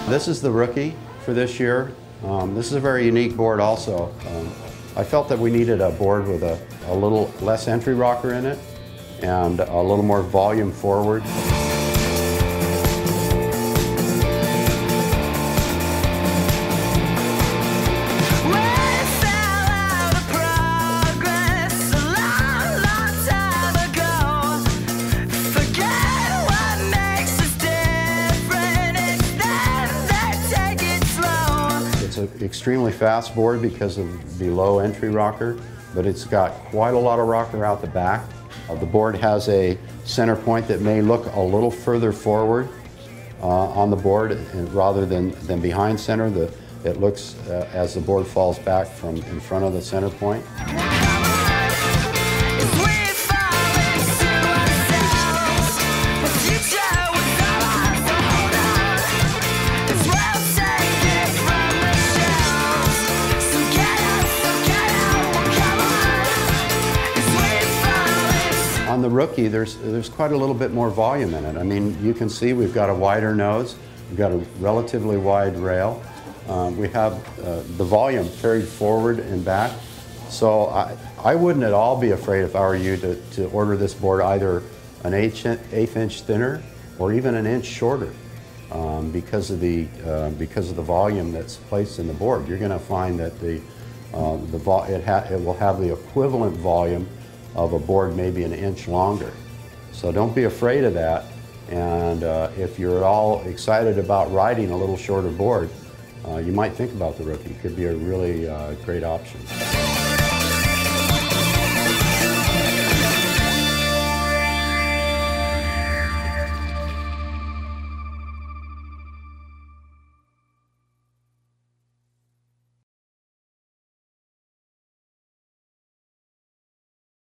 This is the Rookie for this year. This is a very unique board also. I felt that we needed a board with a little less entry rocker in it and a little more volume forward. It's an extremely fast board because of the low entry rocker, but it's got quite a lot of rocker out the back. The board has a center point that may look a little further forward on the board rather than behind center. It looks as the board falls back from in front of the center point. On the Rookie, there's quite a little bit more volume in it. I mean, you can see we've got a wider nose, we've got a relatively wide rail. We have the volume carried forward and back. So I wouldn't at all be afraid, if I were you, to order this board either an eighth inch thinner or even an inch shorter because of the volume that's placed in the board. You're going to find that it will have the equivalent volume of a board maybe an inch longer. So don't be afraid of that, and if you're at all excited about riding a little shorter board, you might think about the Rookie. It could be a really great option.